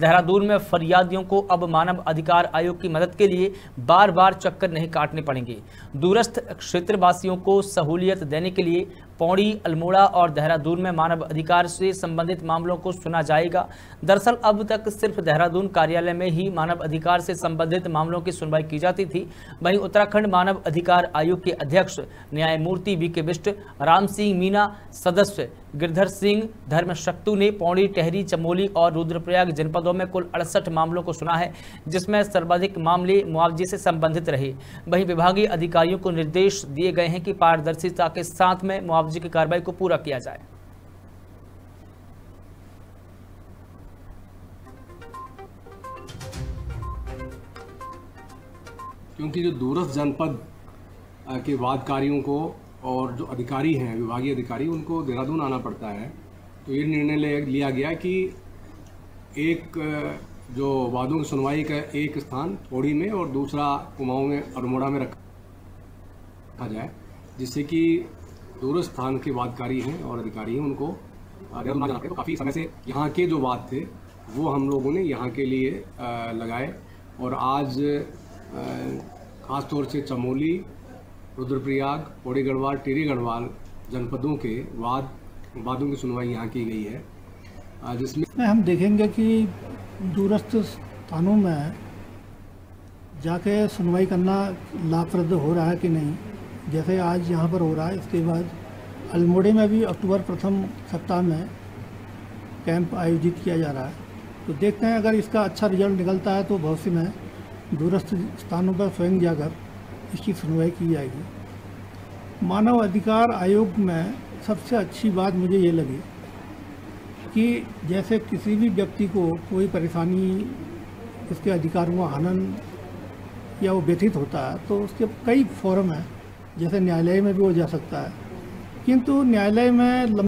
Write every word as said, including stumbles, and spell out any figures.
देहरादून में फरियादियों को अब मानव अधिकार आयोग की मदद के लिए बार बार चक्कर नहीं काटने पड़ेंगे। दूरस्थ क्षेत्रवासियों को सहूलियत देने के लिए पौड़ी, अल्मोड़ा और देहरादून में मानव अधिकार से संबंधित मामलों को सुना जाएगा। दरअसल अब तक सिर्फ देहरादून कार्यालय में ही मानव अधिकार से संबंधित मामलों की सुनवाई की जाती थी। वहीं उत्तराखंड मानव अधिकार आयोग के अध्यक्ष न्यायमूर्ति वी के बिष्ट, राम सिंह मीना, सदस्य गिरधर सिंह धर्मशक्तु ने पौड़ी, टेहरी, चमोली और रुद्रप्रयाग जनपदों में कुल अड़सठ मामलों को सुना है, जिसमें सर्वाधिक मामले मुआवजे से संबंधित रहे। वहीं विभागीय अधिकारियों को निर्देश दिए गए हैं कि पारदर्शिता के साथ में मुआवजे की कार्रवाई को पूरा किया जाए। क्योंकि जो दूरस्थ जनपद के वादकारियों को और जो अधिकारी हैं, विभागीय अधिकारी, उनको देहरादून आना पड़ता है, तो ये निर्णय लिया गया कि एक जो वादों की सुनवाई का एक स्थान पौड़ी में और दूसरा कुमाऊं में, अल्मोड़ा में रखा जाए, जिससे कि दूरस्थ स्थान के वादकारी हैं और अधिकारी हैं उनको देहरादून आना पड़े। तो काफ़ी समय से यहाँ के जो वाद थे वो हम लोगों ने यहाँ के लिए लगाए और आज ख़ासतौर से चमोली, रुद्रप्रयाग, पौड़ी गढ़वाल, टिहरी गढ़वाल जनपदों के वाद वादों की सुनवाई यहाँ की गई है, जिसमें हम देखेंगे कि दूरस्थ स्थानों में जाके सुनवाई करना लाभप्रद हो रहा है कि नहीं। जैसे आज यहाँ पर हो रहा है, इसके बाद अल्मोड़े में भी अक्टूबर प्रथम सप्ताह में कैंप आयोजित किया जा रहा है। तो देखते हैं, अगर इसका अच्छा रिजल्ट निकलता है तो भविष्य में दूरस्थ स्थानों पर स्वयं जाकर इसकी सुनवाई की जाएगी। मानव अधिकार आयोग में सबसे अच्छी बात मुझे ये लगी कि जैसे किसी भी व्यक्ति को कोई परेशानी, उसके अधिकारों का हनन या वो व्यथित होता है तो उसके कई फोरम हैं, जैसे न्यायालय में भी हो जा सकता है, किंतु न्यायालय में